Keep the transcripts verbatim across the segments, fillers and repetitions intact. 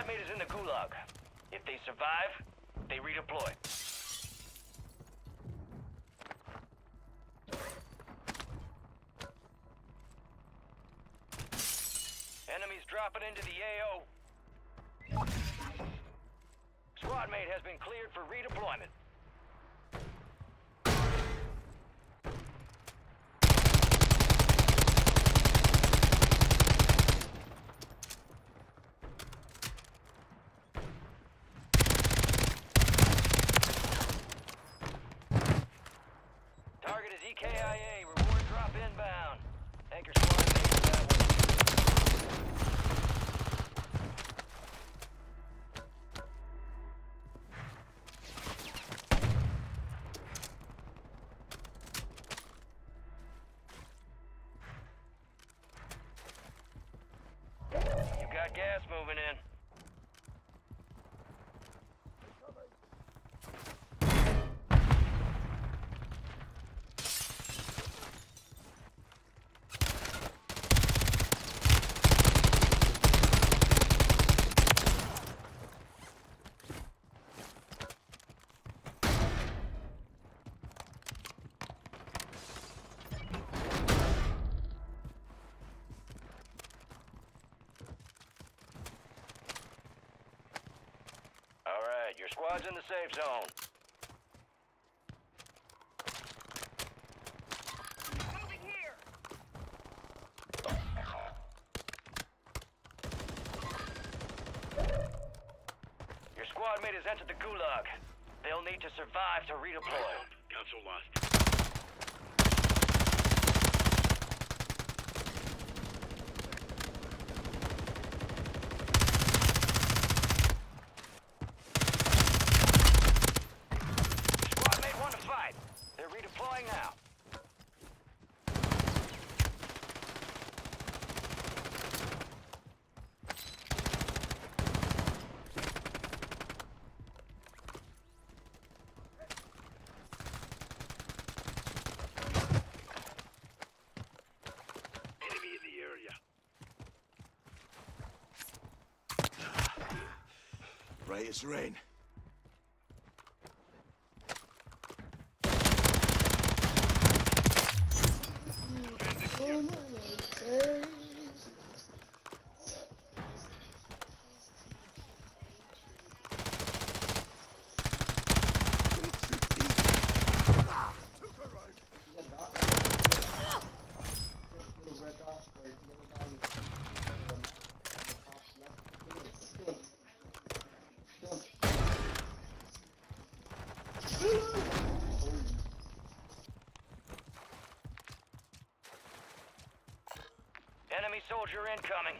squad mate is in the gulag. If they survive, they redeploy. Enemies dropping into the A O. Squad mate has been cleared for redeployment. Target is E K I A. Reward drop inbound. Anchor squad mate is that one. You got gas moving in. Alright, your squad's in the safe zone. Moving here! Your squad mate has entered the gulag. They'll need to survive to redeploy. Council lost. Squad mate won the fight. They're redeploying now. Enemy in the area. Right as rain. Enemy soldier incoming.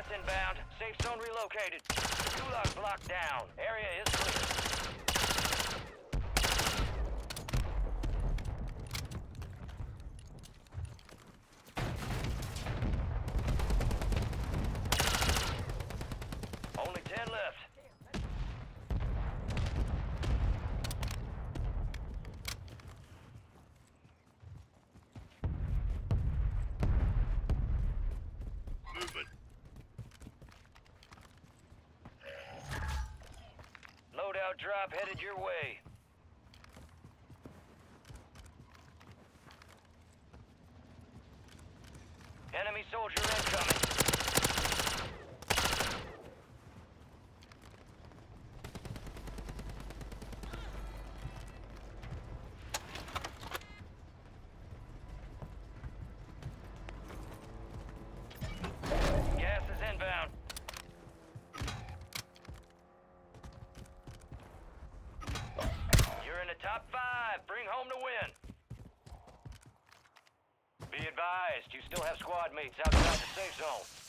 Gas inbound. Safe zone relocated. Gulag blocked down. Area is clear. Only ten left. Movement. Loadout drop headed your way. Enemy soldier incoming. Gas is inbound. You're in the top five. Bring home the win. Be advised, you still have squad mates outside the safe zone.